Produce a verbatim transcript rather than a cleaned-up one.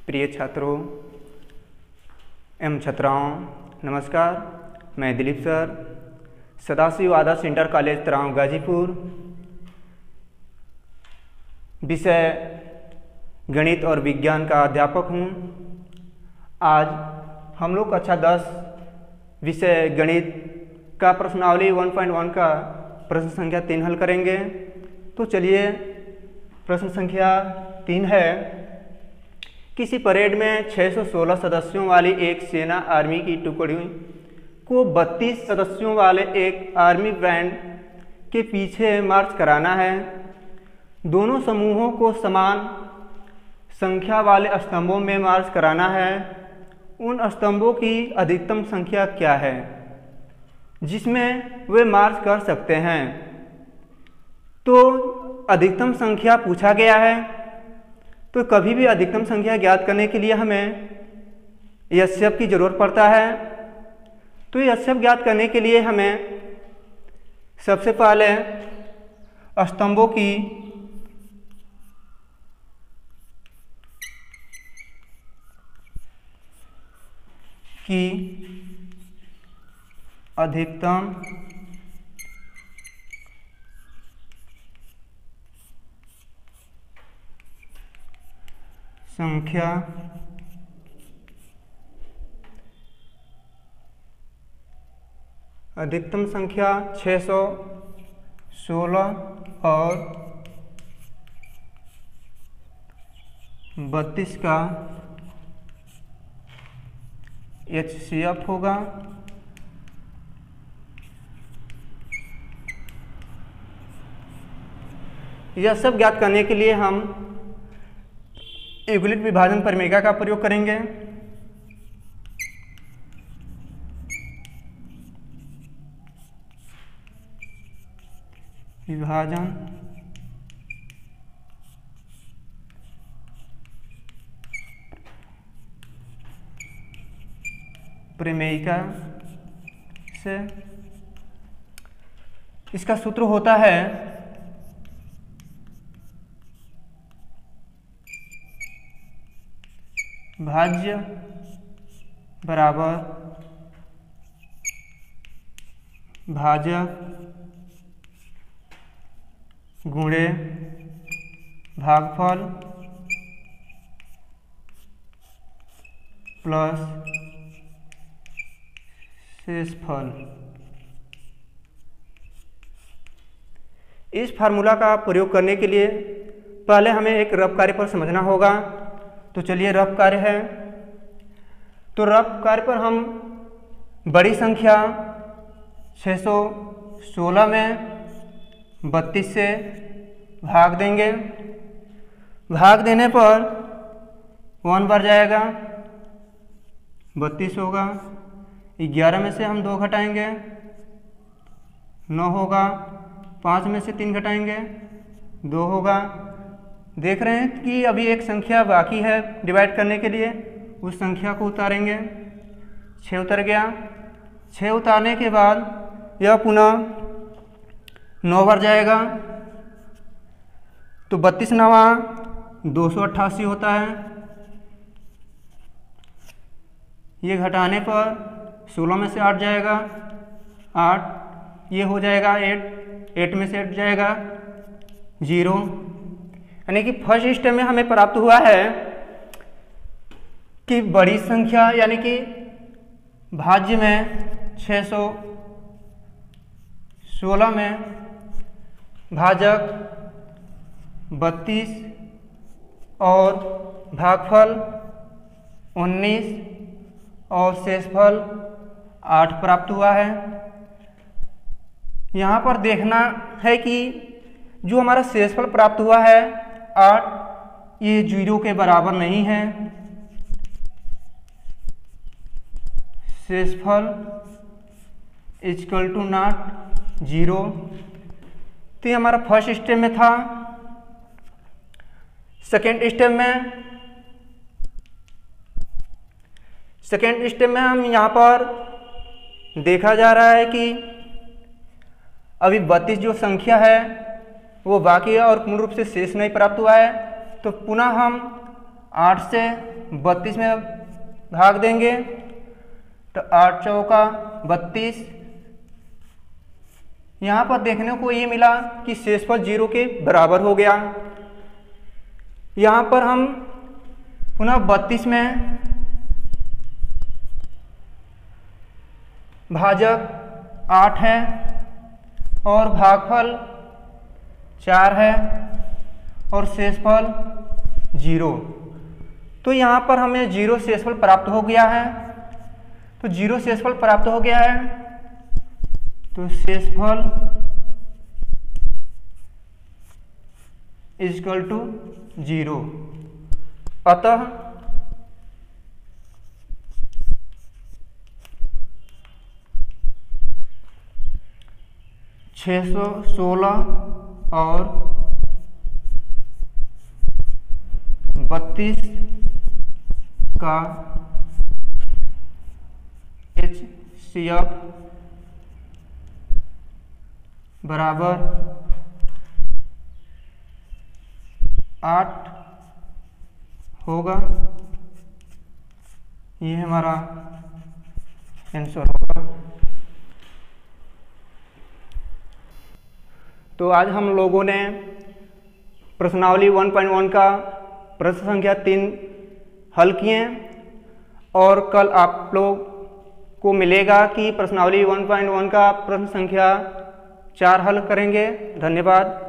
प्रिय छात्रों एवं छात्राओं, नमस्कार। मैं Dilip sir, Sadashiv Adarsh inter college Tarav Ghazipur, विषय गणित और विज्ञान का अध्यापक हूँ। आज हम लोग कक्षा दस विषय गणित का प्रश्नावली वन पॉइंट वन का प्रश्न संख्या तीन हल करेंगे। तो चलिए, प्रश्न संख्या तीन है, किसी परेड में छह सौ सोलह सदस्यों वाली एक सेना आर्मी की टुकड़ी को बत्तीस सदस्यों वाले एक आर्मी बैंड के पीछे मार्च कराना है। दोनों समूहों को समान संख्या वाले स्तंभों में मार्च कराना है। उन स्तंभों की अधिकतम संख्या क्या है जिसमें वे मार्च कर सकते हैं? तो अधिकतम संख्या पूछा गया है, तो कभी भी अधिकतम संख्या ज्ञात करने के लिए हमें एच सी एफ की जरूरत पड़ता है। तो एच सी एफ ज्ञात करने के लिए हमें सबसे पहले स्तंभों की की अधिकतम संख्या अधिकतम संख्या छह सौ सोलह और बत्तीस का एच सी एफ होगा। यह सब ज्ञात करने के लिए हम यूक्लिड विभाजन परिमेय का प्रयोग करेंगे। विभाजन परिमेयिका से इसका सूत्र होता है भाज्य बराबर भाजक गुणे भागफल प्लस शेषफल। इस फार्मूला का प्रयोग करने के लिए पहले हमें एक रफ कार्य पर समझना होगा। तो चलिए, रफ कार्य है। तो रफ कार्य पर हम बड़ी संख्या छह सौ सोलह में बत्तीस से भाग देंगे। भाग देने पर वन बढ़ जाएगा, बत्तीस होगा। ग्यारह में से हम दो घटाएंगे, नौ होगा। पाँच में से तीन घटाएंगे, दो होगा। देख रहे हैं कि अभी एक संख्या बाकी है डिवाइड करने के लिए, उस संख्या को उतारेंगे। छः उतर गया। छः उतारने के बाद यह पुनः नौ बढ़ जाएगा। तो बत्तीस नवा दो सौ अट्ठासी होता है। ये घटाने पर सोलह में से आठ जाएगा, आठ। ये हो जाएगा एट, एट में से एट जाएगा जीरो। यानी कि फर्स्ट स्टेप में हमें प्राप्त हुआ है कि बड़ी संख्या यानी कि भाज्य में छह सौ सोलह में भाजक बत्तीस और भागफल उन्नीस और शेषफल आठ प्राप्त हुआ है। यहाँ पर देखना है कि जो हमारा शेषफल प्राप्त हुआ है आठ, ये जीरो के बराबर नहीं है। शेषफल इक्वल टू नॉट जीरो। तो ये हमारा फर्स्ट स्टेप में था। सेकेंड स्टेप में सेकेंड स्टेप में हम यहाँ पर देखा जा रहा है कि अभी बत्तीस जो संख्या है वो बाकी है और पूर्ण रूप से शेष नहीं प्राप्त हुआ है। तो पुनः हम आठ से बत्तीस में भाग देंगे तो आठ चौका बत्तीस। यहाँ पर देखने को ये मिला कि शेषफल जीरो के बराबर हो गया। यहाँ पर हम पुनः बत्तीस में भाजक आठ है और भागफल चार है और शेषफल जीरो। तो यहाँ पर हमें जीरो शेषफल प्राप्त हो गया है। तो जीरो शेषफल प्राप्त हो गया है तो शेषफल इज इक्वल टू जीरो। अतः छः सौ सोलह और बत्तीस का एच सी एफ बराबर आठ होगा। ये हमारा आंसर होगा। तो आज हम लोगों ने प्रश्नावली वन पॉइंट वन का प्रश्न संख्या तीन हल किए और कल आप लोग को मिलेगा कि प्रश्नावली वन पॉइंट वन का प्रश्न संख्या चार हल करेंगे। धन्यवाद।